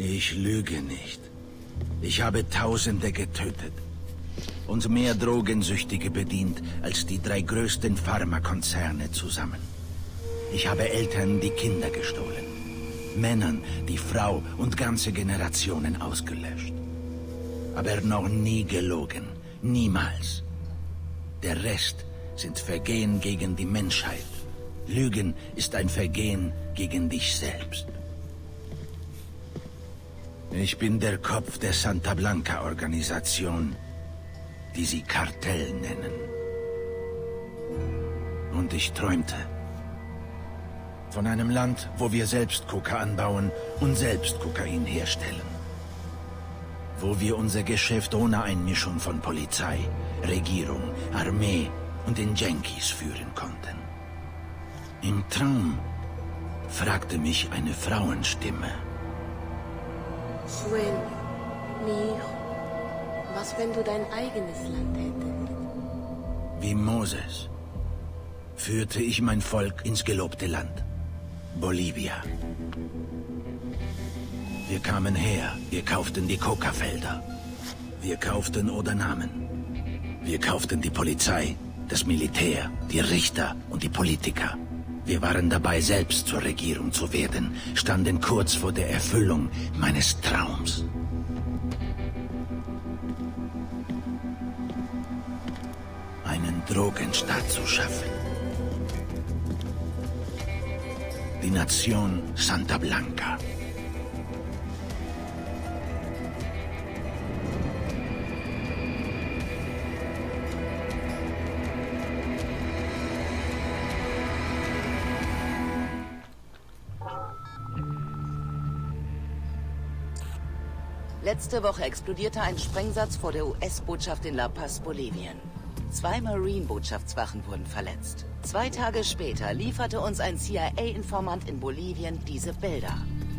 Ich lüge nicht. Ich habe Tausende getötet und mehr Drogensüchtige bedient als die 3 größten Pharmakonzerne zusammen. Ich habe Eltern die Kinder gestohlen, Männern die Frau und ganze Generationen ausgelöscht. Aber noch nie gelogen, niemals. Der Rest sind Vergehen gegen die Menschheit. Lügen ist ein Vergehen gegen dich selbst. Ich bin der Kopf der Santa Blanca-Organisation, die sie Kartell nennen. Und ich träumte von einem Land, wo wir selbst Koka anbauen und selbst Kokain herstellen. Wo wir unser Geschäft ohne Einmischung von Polizei, Regierung, Armee und den Yankees führen konnten. Im Traum fragte mich eine Frauenstimme. Sueño, mi hijo, was wenn du dein eigenes Land hättest? Wie Moses führte ich mein Volk ins gelobte Land, Bolivia. Wir kamen her, wir kauften die Coca-Felder. Wir kauften oder nahmen. Wir kauften die Polizei, das Militär, die Richter und die Politiker. Wir waren dabei, selbst zur Regierung zu werden, standen kurz vor der Erfüllung meines Traums. Einen Drogenstaat zu schaffen. Die Nation Santa Blanca. Letzte Woche explodierte ein Sprengsatz vor der US-Botschaft in La Paz, Bolivien. 2 Marine-Botschaftswachen wurden verletzt. 2 Tage später lieferte uns ein CIA-Informant in Bolivien diese Bilder.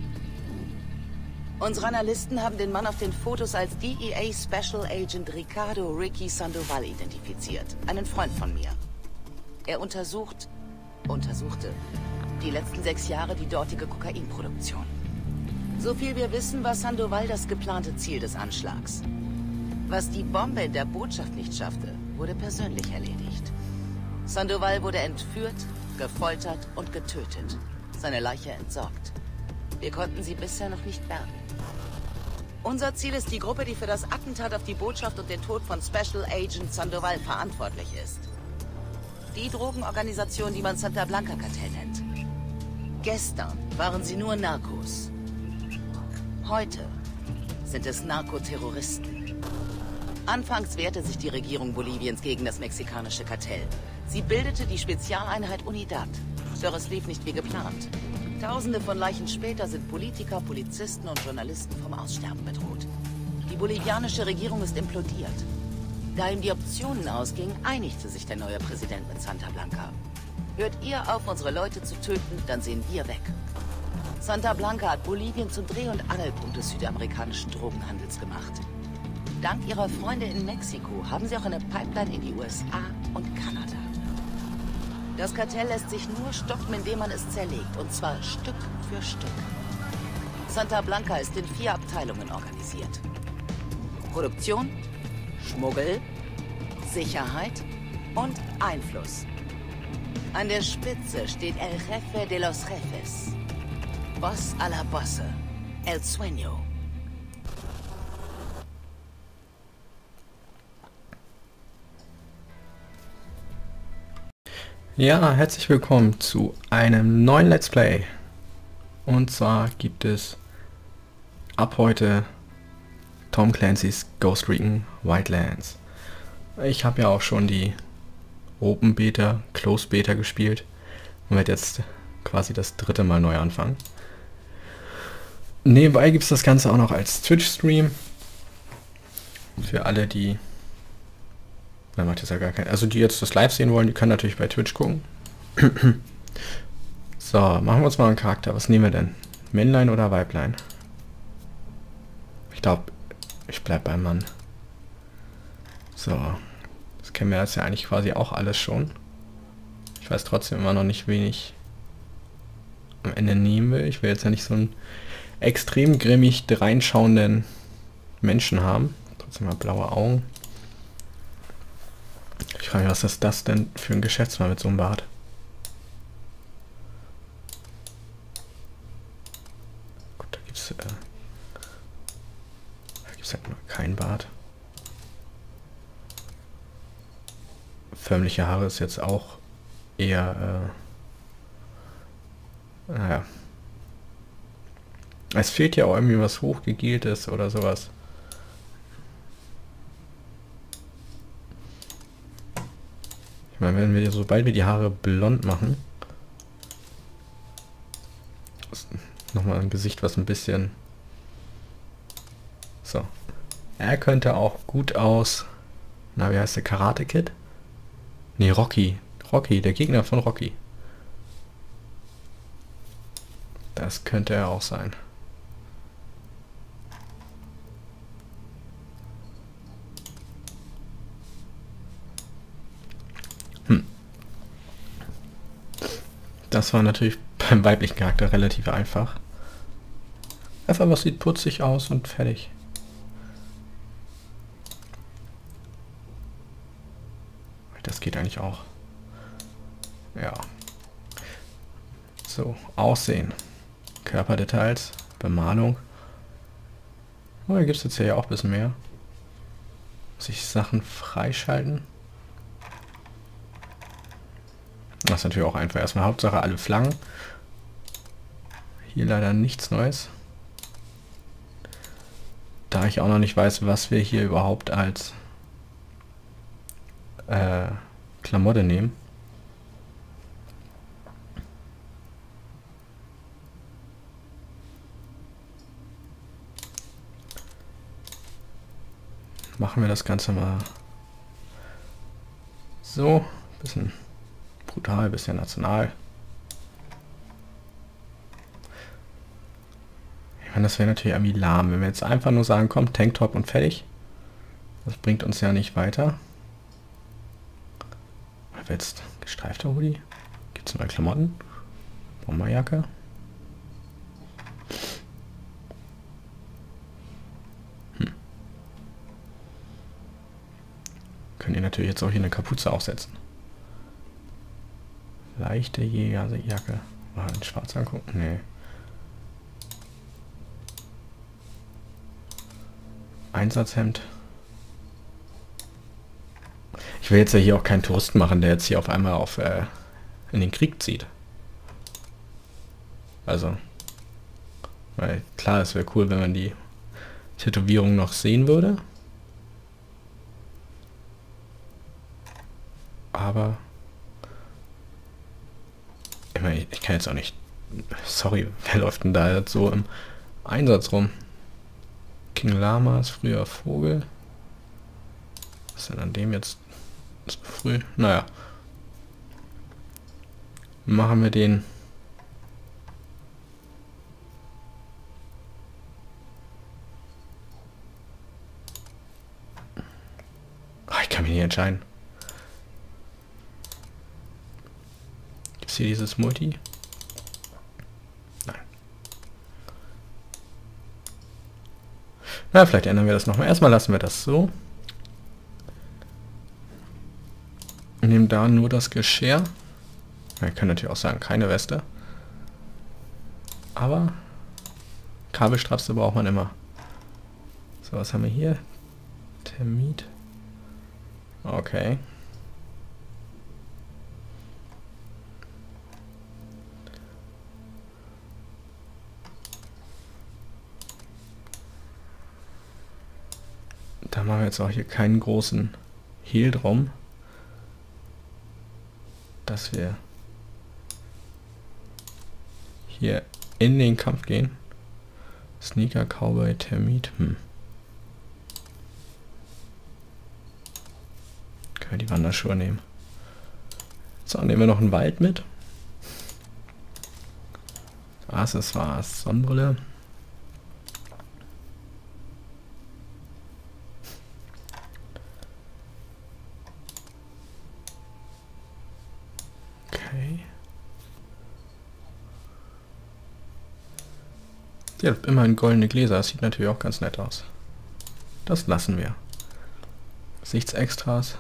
Unsere Analysten haben den Mann auf den Fotos als DEA Special Agent Ricardo Ricky Sandoval identifiziert, einen Freund von mir. Er untersuchte die letzten 6 Jahre die dortige Kokainproduktion. So viel wir wissen, war Sandoval das geplante Ziel des Anschlags. Was die Bombe in der Botschaft nicht schaffte, wurde persönlich erledigt. Sandoval wurde entführt, gefoltert und getötet. Seine Leiche entsorgt. Wir konnten sie bisher noch nicht bergen. Unser Ziel ist die Gruppe, die für das Attentat auf die Botschaft und den Tod von Special Agent Sandoval verantwortlich ist. Die Drogenorganisation, die man Santa Blanca Kartell nennt. Gestern waren sie nur Narcos. Heute sind es Narkoterroristen. Anfangs wehrte sich die Regierung Boliviens gegen das mexikanische Kartell. Sie bildete die Spezialeinheit Unidad. Doch es lief nicht wie geplant. Tausende von Leichen später sind Politiker, Polizisten und Journalisten vom Aussterben bedroht. Die bolivianische Regierung ist implodiert. Da ihm die Optionen ausgingen, einigte sich der neue Präsident mit Santa Blanca. Hört ihr auf, unsere Leute zu töten, dann sehen wir weg. Santa Blanca hat Bolivien zum Dreh- und Angelpunkt des südamerikanischen Drogenhandels gemacht. Dank ihrer Freunde in Mexiko haben sie auch eine Pipeline in die USA und Kanada. Das Kartell lässt sich nur stoppen, indem man es zerlegt, und zwar Stück für Stück. Santa Blanca ist in 4 Abteilungen organisiert. Produktion, Schmuggel, Sicherheit und Einfluss. An der Spitze steht El Jefe de los Jefes. Boss a la Bosse, El Sueño. Ja, herzlich willkommen zu einem neuen Let's Play. Und zwar gibt es ab heute Tom Clancy's Ghost Recon Wildlands. Ich habe ja auch schon die Open Beta, Closed Beta gespielt und werde jetzt quasi das 3. Mal neu anfangen. Nebenbei gibt es das Ganze auch noch als Twitch-Stream. Für alle, die... Da macht jetzt ja gar keinen... Also die jetzt das live sehen wollen, die können natürlich bei Twitch gucken. So, machen wir uns mal einen Charakter. Was nehmen wir denn? Männlein oder Weiblein? Ich glaube, ich bleib beim Mann. So. Das kennen wir jetzt ja eigentlich quasi auch alles schon. Ich weiß trotzdem immer noch nicht, wen ich am Ende nehmen will. Ich will jetzt ja nicht so einen extrem grimmig dreinschauenden Menschen haben. Trotzdem mal blaue Augen. Ich frage mich, was ist das denn für ein Geschäftsmann mit so einem Bart? Gut, da gibt's halt nur kein Bart. Förmliche Haare ist jetzt auch eher, naja. Es fehlt ja auch irgendwie was Hochgegeltes oder sowas. Ich meine, wenn wir, sobald wir die Haare blond machen, nochmal ein Gesicht, was ein bisschen... So. Er könnte auch gut aus... Na, wie heißt der? Karate Kid? Nee, Rocky. Rocky, der Gegner von Rocky. Das könnte er auch sein. Das war natürlich beim weiblichen Charakter relativ einfach. Einfach was sieht putzig aus und fertig. Das geht eigentlich auch. Ja. So, Aussehen. Körperdetails, Bemalung. Oh, da gibt es jetzt ja auch ein bisschen mehr. Muss ich Sachen freischalten? Das ist natürlich auch einfach. Erstmal Hauptsache alle Flaggen. Hier leider nichts Neues. Da ich auch noch nicht weiß, was wir hier überhaupt als Klamotte nehmen. Machen wir das Ganze mal so. Bisschen brutal, bisschen national. Ich meine, das wäre natürlich irgendwie lahm, wenn wir jetzt einfach nur sagen, komm, Tanktop und fertig. Das bringt uns ja nicht weiter. Oder jetzt gestreifter Hoodie? Gibt es neue Klamotten? Bomberjacke? Können ihr natürlich jetzt auch hier eine Kapuze aufsetzen. Leichte Jägerjacke. Mal in schwarz angucken? Nee. Einsatzhemd. Ich will jetzt ja hier auch keinen Touristen machen, der jetzt hier auf einmal in den Krieg zieht. Also, weil klar, es wäre cool, wenn man die Tätowierung noch sehen würde. Aber ich meine, ich kann jetzt auch nicht... Sorry, wer läuft denn da jetzt so im Einsatz rum? King Lamas, früher Vogel. Was ist denn an dem jetzt so früh? Naja. Machen wir den... Ich kann mich nicht entscheiden. Gibt es hier dieses Multi? Nein. Na, vielleicht ändern wir das nochmal. Erstmal lassen wir das so. Nehmen da nur das Geschirr. Wir können natürlich auch sagen, keine Weste. Aber Kabelstrapse braucht man immer. So, was haben wir hier? Termit. Okay. Da machen wir jetzt auch hier keinen großen Hehl drum, dass wir hier in den Kampf gehen. Sneaker, Cowboy, Termit. Können wir die Wanderschuhe nehmen. So, nehmen wir noch einen Wald mit. Accessoires, Sonnenbrille. Die hat immerhin goldene Gläser. Das sieht natürlich auch ganz nett aus. Das lassen wir. Gesichtsextras.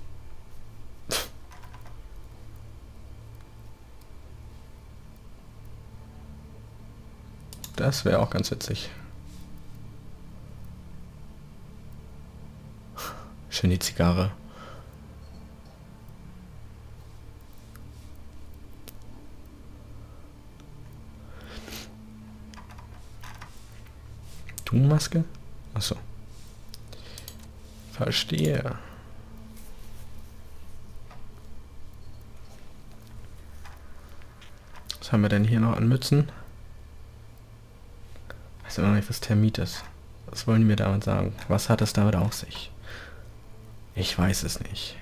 Das wäre auch ganz witzig. Schön die Zigarre. Maske? Achso. Verstehe. Was haben wir denn hier noch an Mützen? Ich weiß immer noch nicht, was Termit ist. Was wollen die mir damit sagen? Was hat es damit auf sich? Ich weiß es nicht.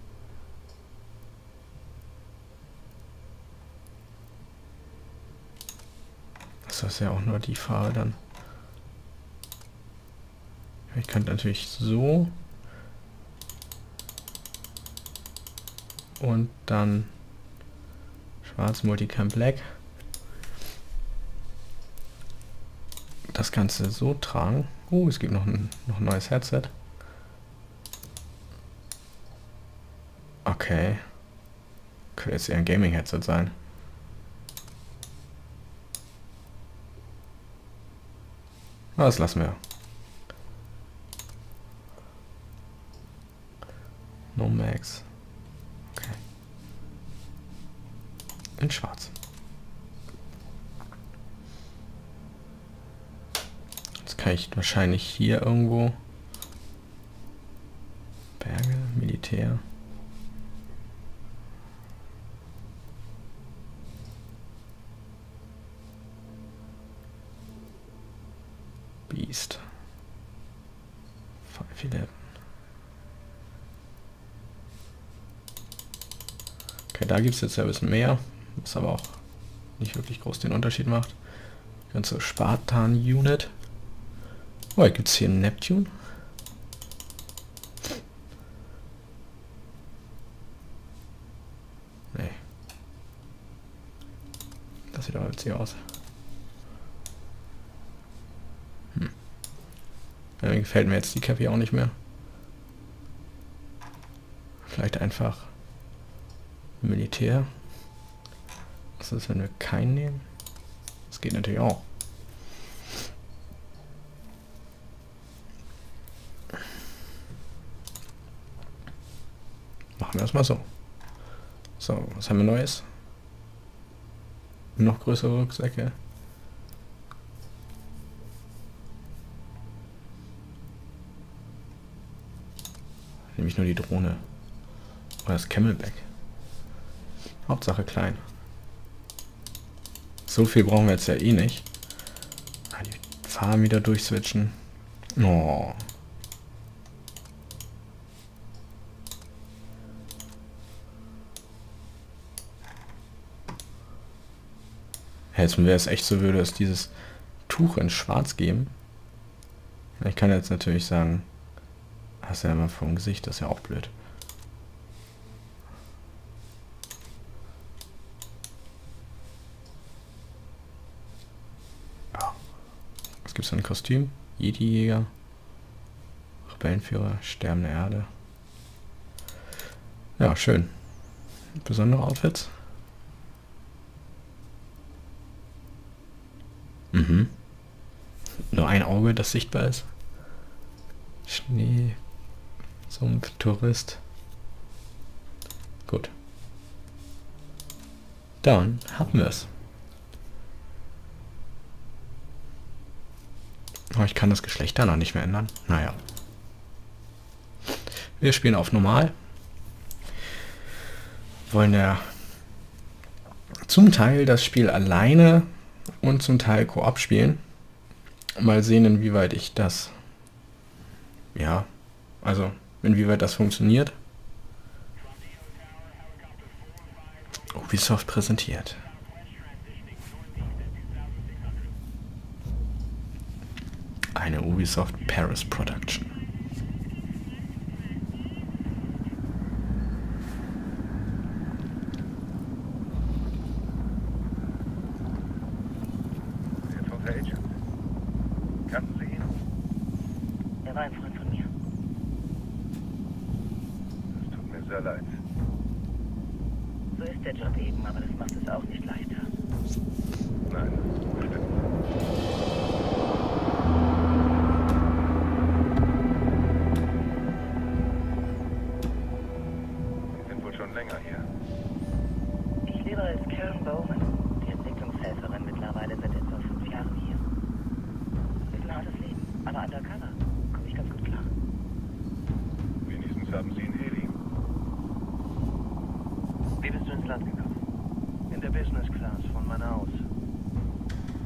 Das ist ja auch nur die Farbe dann. Ich könnte natürlich so und dann schwarz Multicam Black das Ganze so tragen. Es gibt noch ein neues Headset. Okay. Könnte jetzt eher ein Gaming-Headset sein. Das lassen wir. No Max. Okay. In schwarz. Jetzt kann ich wahrscheinlich hier irgendwo Berge, Militär. Beast. 511. Okay, da gibt es jetzt ja ein bisschen mehr, was aber auch nicht wirklich groß den Unterschied macht. Die ganze Spartan-Unit. Oh, gibt es hier einen Neptune? Nee. Das sieht aber witzig aus. Irgendwie gefällt mir jetzt die Cappy auch nicht mehr. Vielleicht einfach Militär. Was ist, wenn wir keinen nehmen? Das geht natürlich auch. Machen wir das mal so. So, was haben wir Neues? Noch größere Rucksäcke. Nämlich nur die Drohne. Oder das Camelback. Hauptsache klein. So viel brauchen wir jetzt ja eh nicht. Die Farben wieder durchswitchen. Oh. Jetzt wäre es echt so, würde es dieses Tuch in schwarz geben. Ich kann jetzt natürlich sagen, hast du ja immer vom Gesicht, das ist ja auch blöd. Was gibt es für ein Kostüm? Jedi-Jäger, Rebellenführer, sterbende Erde. Ja, schön. Besondere Outfits. Mhm. Nur ein Auge, das sichtbar ist. Schnee. Sumpf, Tourist. Gut. Dann haben wir es. Oh, ich kann das Geschlecht da noch nicht mehr ändern. Naja. Wir spielen auf normal. Wollen ja zum Teil das Spiel alleine und zum Teil Koop spielen. Mal sehen, inwieweit ich das... Ja, also inwieweit das funktioniert. Ubisoft präsentiert. Eine Ubisoft Paris Production. Agent.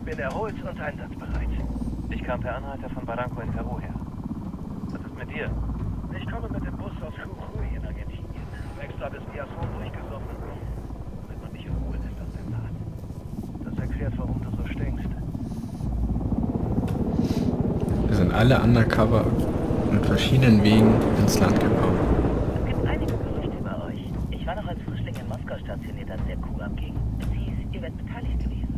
Bin erholt und einsatzbereit. Ich kam per Anhalter von Barranco in Peru her. Was ist mit dir? Ich komme mit dem Bus aus Jujuy in Argentinien. Extra bis Piazon durchgesoffen, damit man mich in Ruhe lässt aus dem Laden. Das erklärt, warum du so stinkst. Wir sind alle undercover mit verschiedenen Wegen ins Land gekommen. Es gibt einige Gerüchte über euch. Ich war noch als Frischling in Moskau stationiert, als der Coup abging. Es hieß, ihr werdet beteiligt gewesen.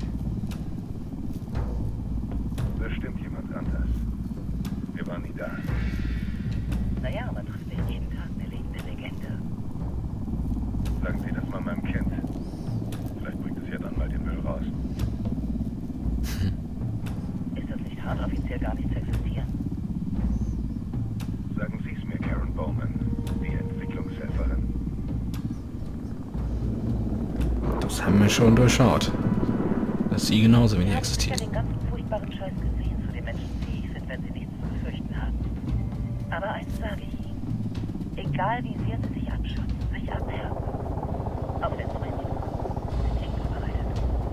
Bestimmt jemand anders. Wir waren nie da. Naja, man trifft nicht jeden Tag eine lebende Legende. Sagen Sie das mal meinem Kind. Vielleicht bringt es ja dann mal den Müll raus. Ist das nicht hart, offiziell gar nicht zu existieren? Sagen Sie es mir, Karen Bowman, die Entwicklungshelferin. Das haben wir schon durchschaut. Dass sie genauso wenig Ich existiert. habe den ganzen furchtbaren Scheiß gesehen, zu dem Menschen fähig sind, wenn sie nichts zu befürchten haben. Aber eins sage ich Ihnen. Egal wie sehr sie sich abschützen, sich abhärten. Auf den Moment sind sie vorbereitet.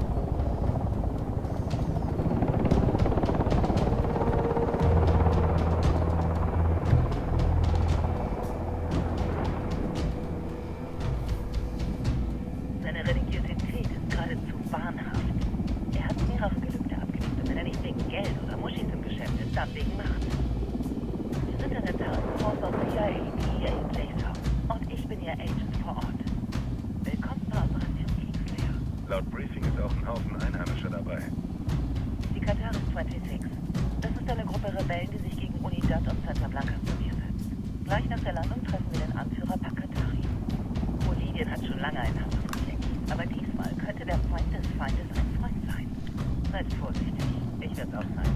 Seine Religiosität ist geradezu wahnhaft. Er hat mehrere Gelübde abgelegt und wenn er nicht wegen Geld oder Muschis im Geschäft ist, dann wegen Macht. Wir sind in der Taskforce aus CIA, DEA und Laser. Und ich bin Ihr Agent vor Ort. Willkommen bei Operation Kingslayer. Laut Briefing ist auch ein Haufen Einheimischer dabei. Die Kataris 26. Das ist eine Gruppe Rebellen, die sich gegen Unidad und Santa Blanca zur Wehr setzt. Gleich nach der Landung treffen wir den Anführer Pakatari. Bolivien hat schon lange einen Handelskonflikt. Aber diesmal könnte der Feind des Feindes ein Freund sein. Seid vorsichtig. Ich werde auch sein.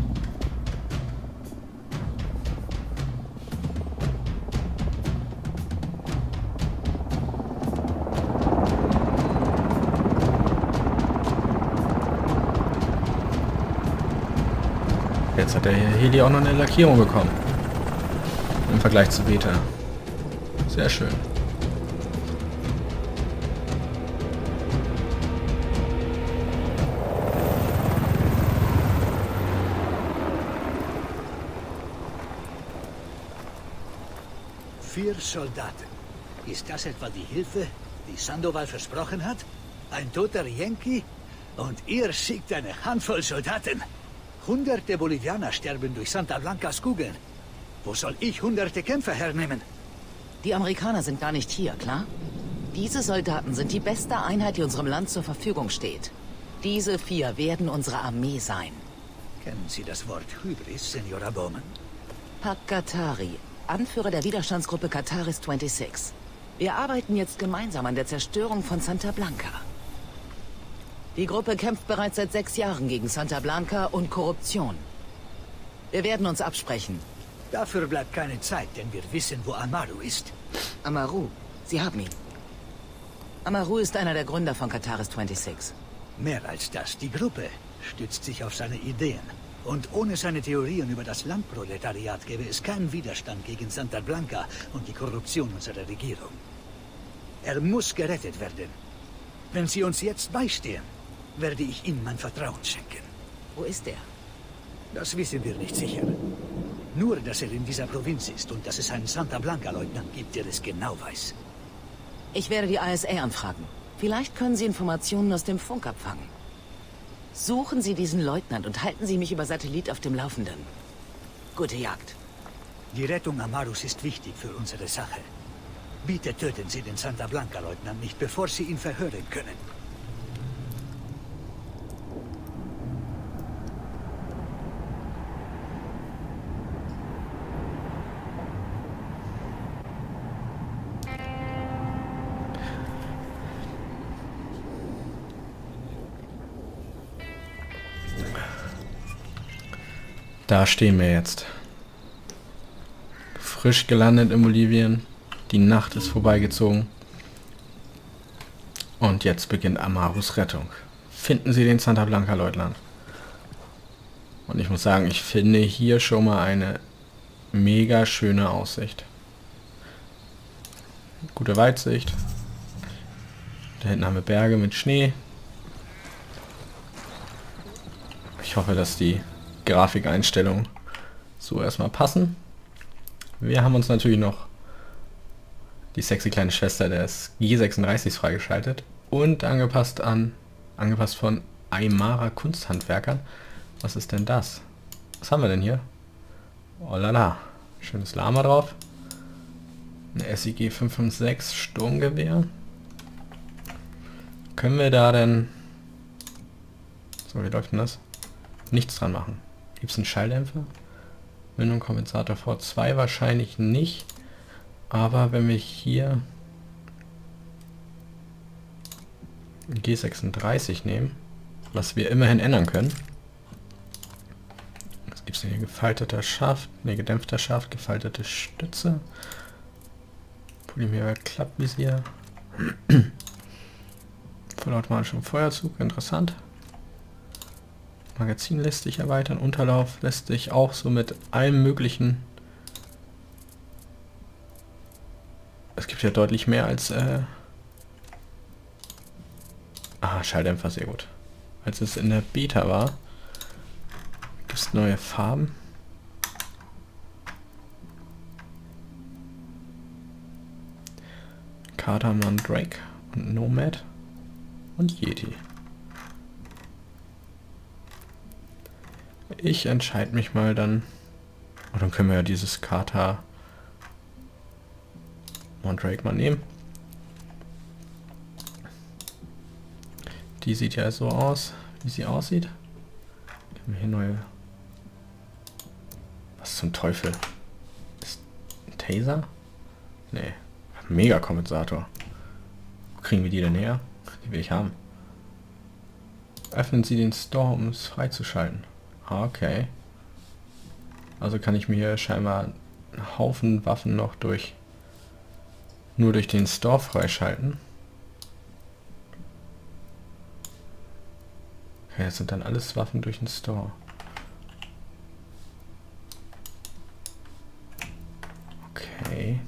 Jetzt hat der Heli auch noch eine Lackierung bekommen. Im Vergleich zu Beta. Sehr schön. Vier Soldaten. Ist das etwa die Hilfe, die Sandoval versprochen hat? Ein toter Yankee? Und ihr schickt eine Handvoll Soldaten? Hunderte Bolivianer sterben durch Santa Blancas Kugeln. Wo soll ich hunderte Kämpfer hernehmen? Die Amerikaner sind gar nicht hier, klar? Diese Soldaten sind die beste Einheit, die unserem Land zur Verfügung steht. Diese 4 werden unsere Armee sein. Kennen Sie das Wort Hybris, Senora Bowman? Pakatari, Anführer der Widerstandsgruppe Kataris 26. Wir arbeiten jetzt gemeinsam an der Zerstörung von Santa Blanca. Die Gruppe kämpft bereits seit 6 Jahren gegen Santa Blanca und Korruption. Wir werden uns absprechen. Dafür bleibt keine Zeit, denn wir wissen, wo Amaru ist. Amaru, Sie haben ihn. Amaru ist einer der Gründer von Kataris 26. Mehr als das, die Gruppe stützt sich auf seine Ideen. Und ohne seine Theorien über das Landproletariat gäbe es keinen Widerstand gegen Santa Blanca und die Korruption unserer Regierung. Er muss gerettet werden. Wenn Sie uns jetzt beistehen, werde ich Ihnen mein Vertrauen schenken. Wo ist er? Das wissen wir nicht sicher. Nur, dass er in dieser Provinz ist und dass es einen Santa Blanca-Leutnant gibt, der es genau weiß. Ich werde die ISA anfragen. Vielleicht können Sie Informationen aus dem Funk abfangen. Suchen Sie diesen Leutnant und halten Sie mich über Satellit auf dem Laufenden. Gute Jagd. Die Rettung Amarus ist wichtig für unsere Sache. Bitte töten Sie den Santa Blanca-Leutnant nicht, bevor Sie ihn verhören können. Da stehen wir jetzt. Frisch gelandet in Bolivien. Die Nacht ist vorbeigezogen. Und jetzt beginnt Amarus Rettung. Finden Sie den Santa Blanca Leutnant. Und ich muss sagen, ich finde hier schon mal eine mega schöne Aussicht. Gute Weitsicht. Da hinten haben wir Berge mit Schnee. Ich hoffe, dass die Grafikeinstellungen so erstmal passen. Wir haben uns natürlich noch die sexy kleine Schwester des G36 freigeschaltet und angepasst von Aymara Kunsthandwerkern. Was ist denn das? Was haben wir denn hier? Oh lala, schönes Lama drauf. Eine SIG 556 Sturmgewehr. Können wir da denn... So, wie läuft denn das? Nichts dran machen. Gibt es einen Schalldämpfer? Mündung Kompensator V2 wahrscheinlich nicht. Aber wenn wir hier einen G36 nehmen, was wir immerhin ändern können. Was gibt es denn hier? Gefalteter Schaft, ne, gedämpfter Schaft, gefaltete Stütze. Polymer Klappvisier. Vollautomatischem Feuerzug, interessant. Magazin lässt sich erweitern, Unterlauf lässt sich auch so mit allem möglichen. Es gibt ja deutlich mehr als Schalldämpfer, sehr gut. Als es in der Beta war. Gibt es neue Farben. Carter, Mandrake und Nomad und Yeti. Ich entscheide mich mal dann. Und dann können wir ja dieses Carter Mandrake mal nehmen. Die sieht ja so aus, wie sie aussieht. Haben wir hier neue... Was zum Teufel? Ist ein Taser? Nee. Mega-Kompensator. Wo kriegen wir die denn her? Die will ich haben. Öffnen Sie den Store, um es freizuschalten. Okay. Also kann ich mir scheinbar einen Haufen Waffen noch nur durch den Store freischalten. Okay, das sind dann alles Waffen durch den Store. Okay.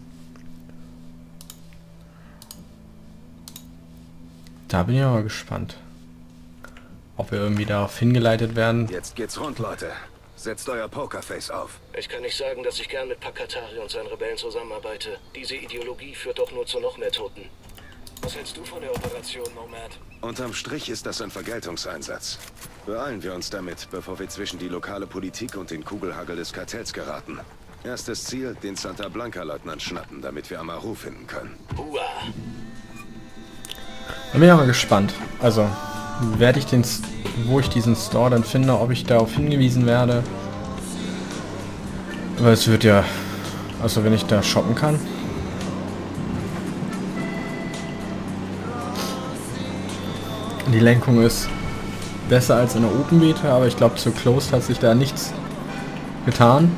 Da bin ich aber gespannt. Ob wir irgendwie darauf hingeleitet werden. Jetzt geht's rund, Leute. Setzt euer Pokerface auf. Ich kann nicht sagen, dass ich gern mit Pakatari und seinen Rebellen zusammenarbeite. Diese Ideologie führt doch nur zu noch mehr Toten. Was hältst du von der Operation, Nomad? Unterm Strich ist das ein Vergeltungseinsatz. Beeilen wir uns damit, bevor wir zwischen die lokale Politik und den Kugelhagel des Kartells geraten. Erstes Ziel, den Santa Blanca-Leutnant schnappen, damit wir Amaru finden können. Hua! Da bin ich aber gespannt. Also, werde ich wo ich diesen Store dann finde, ob ich darauf hingewiesen werde. Aber es wird ja... Also, wenn ich da shoppen kann. Die Lenkung ist besser als in der Open Beta, aber ich glaube, zu Closed hat sich da nichts getan.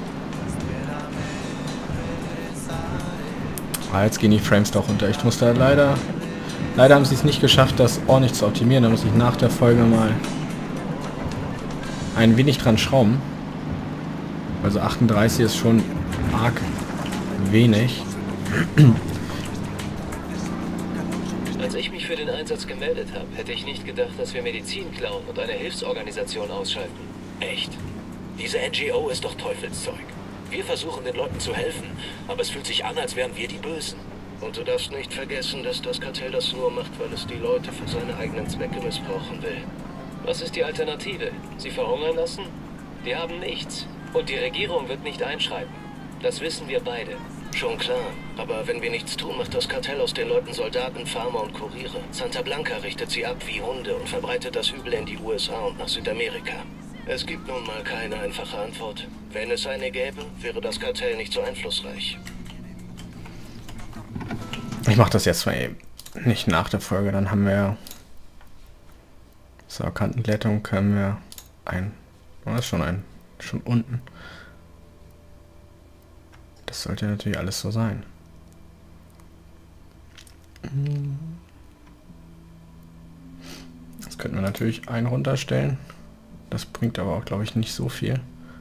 Ah, jetzt gehen die Frames doch runter. Ich muss da leider haben sie es nicht geschafft, das ordentlich zu optimieren. Da muss ich nach der Folge mal ein wenig dran schrauben. Also 38 ist schon arg wenig. Als ich mich für den Einsatz gemeldet habe, hätte ich nicht gedacht, dass wir Medizin klauen und eine Hilfsorganisation ausschalten. Echt. Diese NGO ist doch Teufelszeug. Wir versuchen den Leuten zu helfen, aber es fühlt sich an, als wären wir die Bösen. Und du darfst nicht vergessen, dass das Kartell das nur macht, weil es die Leute für seine eigenen Zwecke missbrauchen will. Was ist die Alternative? Sie verhungern lassen? Die haben nichts. Und die Regierung wird nicht einschreiten. Das wissen wir beide. Schon klar. Aber wenn wir nichts tun, macht das Kartell aus den Leuten Soldaten, Farmer und Kuriere. Santa Blanca richtet sie ab wie Hunde und verbreitet das Übel in die USA und nach Südamerika. Es gibt nun mal keine einfache Antwort. Wenn es eine gäbe, wäre das Kartell nicht so einflussreich. Ich mache das jetzt mal nicht nach der Folge, dann haben wir so Kantenglättung können wir das ist schon unten. Das sollte natürlich alles so sein. Das könnten wir natürlich einen runterstellen. Das bringt aber auch, glaube ich, nicht so viel.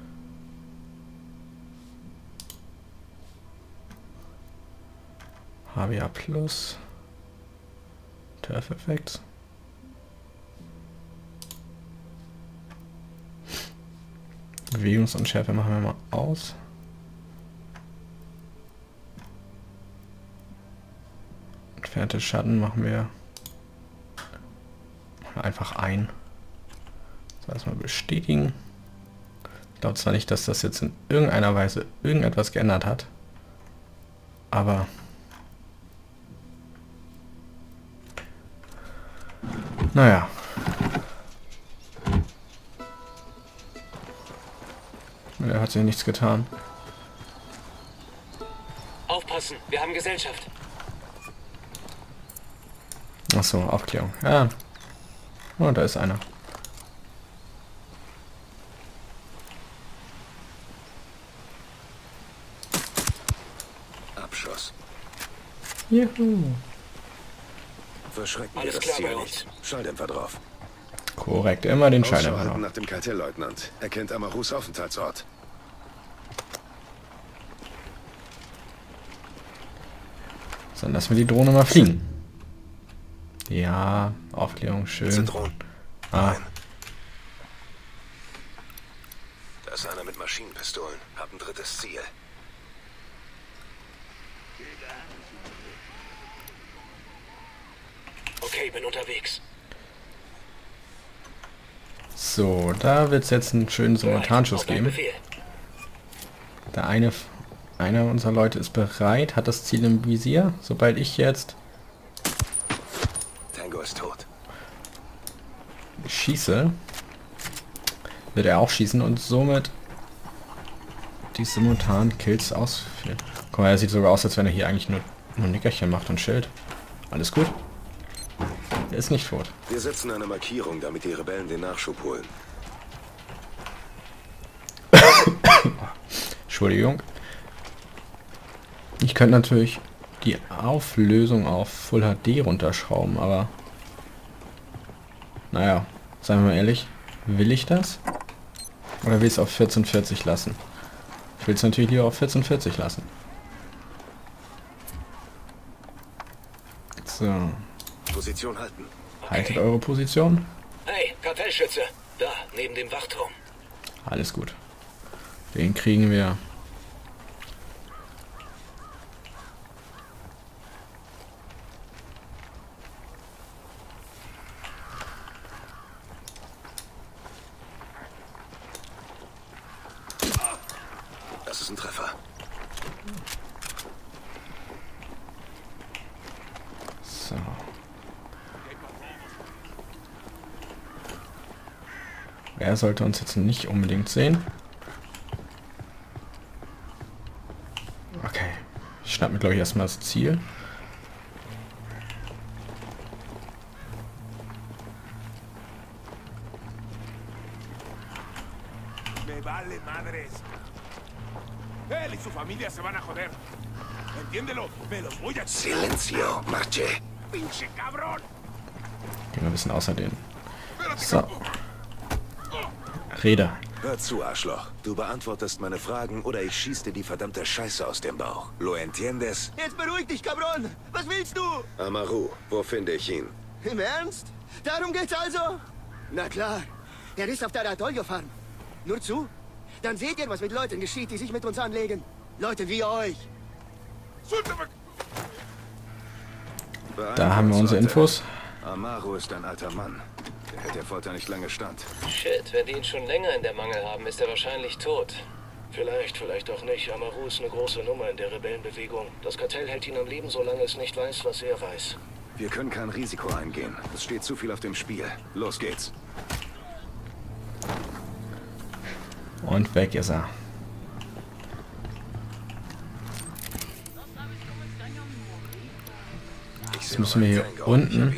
HWA Plus. Turf Effects. Bewegungsunschärfe machen wir mal aus. Entfernte Schatten machen wir einfach ein. So, erstmal bestätigen. Ich glaube zwar nicht, dass das jetzt in irgendeiner Weise irgendetwas geändert hat, aber naja. Er hat sich nichts getan. Aufpassen, wir haben Gesellschaft. Achso, Aufklärung. Ja. Oh, da ist einer. Abschuss. Juhu. Verschrecken wir Alles das klar Ziel bei uns. nicht. Schalldämpfer drauf. Korrekt, immer den Ausschau Schalldämpfer halten drauf. nach dem Kartellleutnant. Er kennt Amarus Aufenthaltsort. So, dann lassen wir die Drohne mal fliegen. Ja, Aufklärung, schön. Drohnen. Ah, Da ist einer mit Maschinenpistolen. Hab ein drittes Ziel. Okay, bin unterwegs. so, da wird es jetzt einen schönen Simultanschuss Auf deinen geben. Befehl. Der einer unserer Leute ist bereit, hat das Ziel im Visier. Sobald ich jetzt Tango ist tot. schieße, wird er auch schießen und somit die simultanen Kills ausführen. Guck mal, er sieht sogar aus, als wenn er hier eigentlich nur ein Nickerchen macht und Schild. Alles gut. Er ist nicht tot. Wir setzen eine Markierung, damit die Rebellen den Nachschub holen. Entschuldigung. Ich könnte natürlich die Auflösung auf Full HD runterschrauben, aber naja, seien wir mal ehrlich, will ich das? Oder will ich es auf 1440 lassen? Ich will es natürlich lieber auf 1440 lassen. So, Position halten. haltet eure Position. Hey, Kartellschütze. Da, neben dem Wachturm. Alles gut. Den kriegen wir. Das ist ein Treffer. So. Er sollte uns jetzt nicht unbedingt sehen. Okay. Ich schnapp mir, glaube ich, erstmal das Ziel. Me vale madres. Él y su familia se van a joder. Entiéndelo, me los voy a... Silencio, marche. ¡Pinche cabrón! Gehen wir ein bisschen außer den. So. Rede. Hör zu, Arschloch. Du beantwortest meine Fragen oder ich schieß dir die verdammte Scheiße aus dem Bauch. Lo entiendes? Jetzt beruhig dich, Cabron! Was willst du? Amaru, wo finde ich ihn? Im Ernst? Darum geht's also? Na klar. Er ist auf der Atoll-Farm. Nur zu. Dann seht ihr, was mit Leuten geschieht, die sich mit uns anlegen. Leute wie euch. Da haben wir unsere Infos. Amaru ist ein alter Mann. Der hält der Folter nicht lange stand. Shit, wenn die ihn schon länger in der Mangel haben, ist er wahrscheinlich tot. Vielleicht auch nicht. Amaru ist eine große Nummer in der Rebellenbewegung. Das Kartell hält ihn am Leben, solange es nicht weiß, was er weiß. Wir können kein Risiko eingehen. Es steht zu viel auf dem Spiel. Los geht's. Und weg ist er. Jetzt müssen wir hier unten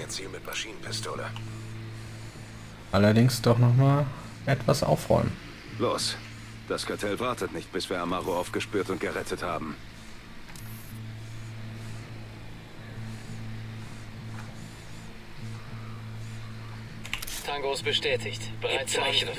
allerdings doch nochmal etwas aufräumen. Los. Das Kartell wartet nicht, bis wir Amaru aufgespürt und gerettet haben. Tango ist bestätigt. Bereit zum Angriff.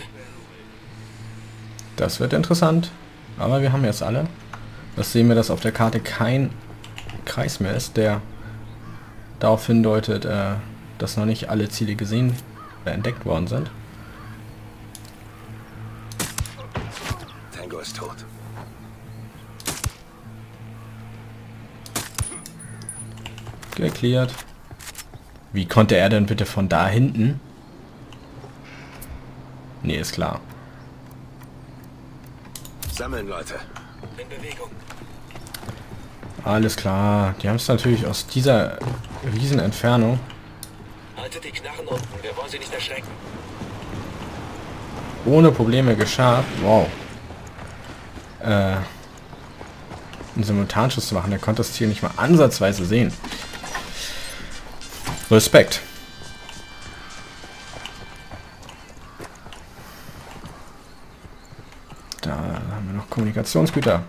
Das wird interessant. Aber wir haben jetzt alle. Das sehen wir, dass auf der Karte kein Kreis mehr ist, der darauf hindeutet, dass noch nicht alle Ziele gesehen entdeckt worden sind. Tango ist tot. Geklärt. Wie konnte er denn bitte von da hinten? Nee, ist klar. Sammeln, Leute. In Bewegung. Alles klar. Die haben es natürlich aus dieser riesen Entfernung. Haltet die Knarren unten, wir wollen sie nicht erschrecken. Ohne Probleme geschafft. Wow. Einen Simultanschuss zu machen. Der konnte das Ziel nicht mal ansatzweise sehen. Respekt. Da haben wir noch Kommunikationsgüter.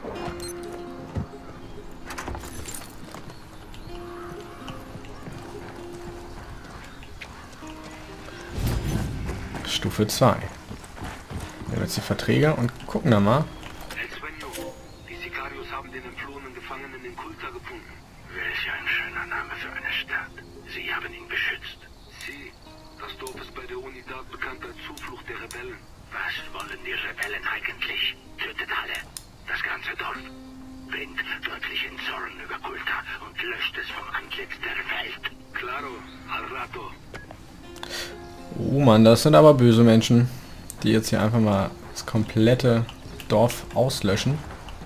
Stufe 2. Wir haben jetzt die Verträge und gucken da mal. Die Sicarios haben den entflohenen Gefangenen in Kulta gefunden. Welch ein schöner Name für eine Stadt. Sie haben ihn beschützt. Sie, das Dorf ist bei der Unidad bekannt als Zuflucht der Rebellen. Was wollen die Rebellen eigentlich? Tötet alle. Das ganze Dorf. Bringt göttlichen Zorn über Kulta und löscht es vom Antlitz der Welt. Claro, al rato. Oh Mann, das sind aber böse Menschen, die jetzt hier einfach mal das komplette Dorf auslöschen.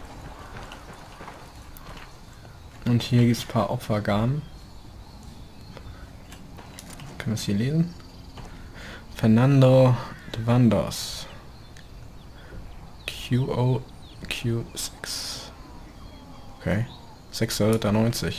Und hier gibt es ein paar Opfergaben. Können wir es hier lesen? Fernando de Vandos. QOQ6. Okay. 6,90 €.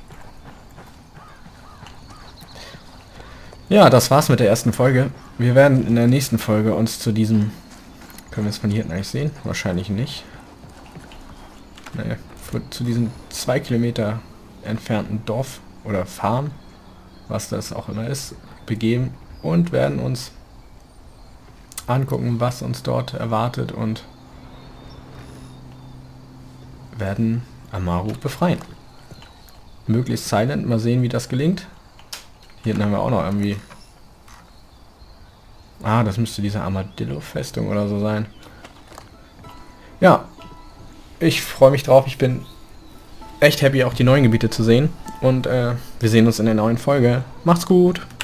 Ja, das war's mit der ersten Folge. Wir werden in der nächsten Folge uns zu diesem... Können wir es von hier hinten eigentlich sehen? Wahrscheinlich nicht. Naja, zu diesem 2 Kilometer entfernten Dorf oder Farm, was das auch immer ist, begeben und werden uns angucken, was uns dort erwartet und werden Amaru befreien. Möglichst silent, mal sehen, wie das gelingt. Hier hinten haben wir auch noch irgendwie... Ah, das müsste diese Armadillo-Festung oder so sein. Ja, ich freue mich drauf. Ich bin echt happy, auch die neuen Gebiete zu sehen. Und wir sehen uns in der neuen Folge. Macht's gut!